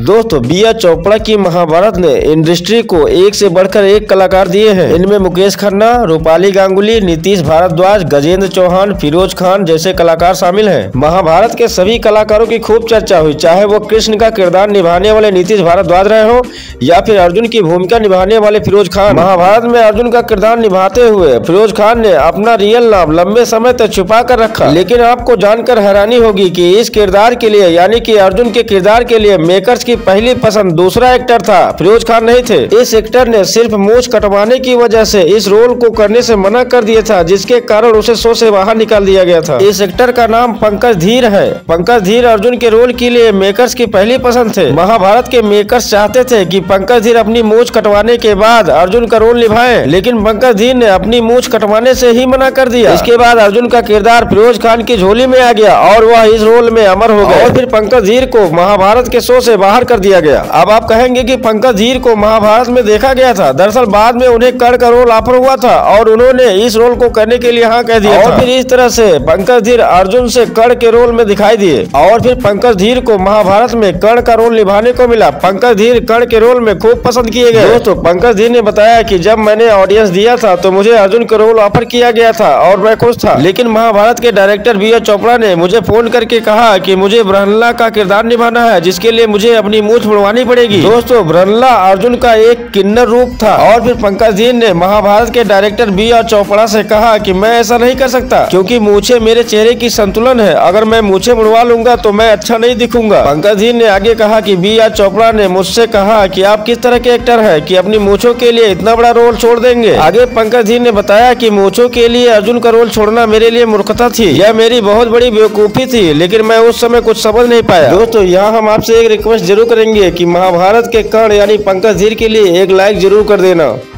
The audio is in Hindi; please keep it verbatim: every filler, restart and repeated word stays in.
दोस्तों बी आर चोपड़ा की महाभारत ने इंडस्ट्री को एक से बढ़कर एक कलाकार दिए हैं। इनमें मुकेश खन्ना, रूपाली गांगुली, नीतीश भारद्वाज, गजेंद्र चौहान, फिरोज खान जैसे कलाकार शामिल हैं। महाभारत के सभी कलाकारों की खूब चर्चा हुई, चाहे वो कृष्ण का किरदार निभाने वाले नीतीश भारद्वाज रहे हो या फिर अर्जुन की भूमिका निभाने वाले फिरोज खान। महाभारत में अर्जुन का किरदार निभाते हुए फिरोज खान ने अपना रियल नाम लंबे समय तक छुपा कर रखा, लेकिन आपको जानकर हैरानी होगी कि इस किरदार के लिए यानी कि अर्जुन के किरदार के लिए मेकर्स की पहली पसंद दूसरा एक्टर था, फिरोज खान नहीं थे। इस एक्टर ने सिर्फ मूंछ कटवाने की वजह से इस रोल को करने से मना कर दिया था, जिसके कारण उसे शो से बाहर निकाल दिया गया था। इस एक्टर का नाम पंकज धीर है। पंकज धीर अर्जुन के रोल के लिए मेकर्स की पहली पसंद थे। महाभारत के मेकर्स चाहते थे कि पंकज धीर अपनी मूंछ कटवाने के बाद अर्जुन का रोल निभाएं, लेकिन पंकज धीर ने अपनी मूंछ कटवाने से ही मना कर दिया। इसके बाद अर्जुन का किरदार फिरोज खान की झोली में आ गया और वह इस रोल में अमर हो गए। और फिर पंकज धीर को महाभारत के शो से बाहर कर दिया गया। अब आप कहेंगे कि पंकज धीर को महाभारत में देखा गया था, दरअसल बाद में उन्हें कर्ण का रोल ऑफर हुआ था और उन्होंने इस रोल को करने के लिए हाँ कह दिया और था। फिर इस तरह से पंकज धीर अर्जुन से कर्ण के रोल में दिखाई दिए और फिर पंकज धीर को महाभारत में कर्ण का रोल निभाने को मिला। पंकज धीर कर्ण के रोल में खूब पसंद किए गए। दोस्तों पंकज धीर ने बताया कि जब मैंने ऑडियंस दिया था तो मुझे अर्जुन का रोल ऑफर किया गया था और मैं खुश था, लेकिन महाभारत के डायरेक्टर बी आर चोपड़ा ने मुझे फोन करके कहा कि मुझे ब्रह्मला का किरदार निभाना है, जिसके लिए मुझे अपनी मूंछ मुड़वानी पड़ेगी। दोस्तों ब्रह्मला अर्जुन का एक किन्नर रूप था और फिर पंकज धीर ने महाभारत के डायरेक्टर बी आर चोपड़ा से कहा कि मैं ऐसा नहीं कर सकता क्योंकि मूछे मेरे चेहरे की संतुलन है, अगर मैं मूछे मुड़वा लूंगा तो मैं अच्छा नहीं दिखूंगा। पंकज धीर ने आगे कहा कि बी आर चोपड़ा ने मुझसे कहा कि आप किस तरह के एक्टर हैं कि अपनी मूछों के लिए इतना बड़ा रोल छोड़ देंगे। आगे पंकज धीर ने बताया कि मूछों के लिए अर्जुन का रोल छोड़ना मेरे लिए मूर्खता थी, यह मेरी बहुत बड़ी बेवकूफी थी, लेकिन मैं उस समय कुछ समझ नहीं पाया। दोस्तों यहाँ हम आपसे एक रिक्वेस्ट जरूर करेंगे कि महाभारत के कर्ण यानी पंकज धीर के लिए एक लाइक जरूर कर देना।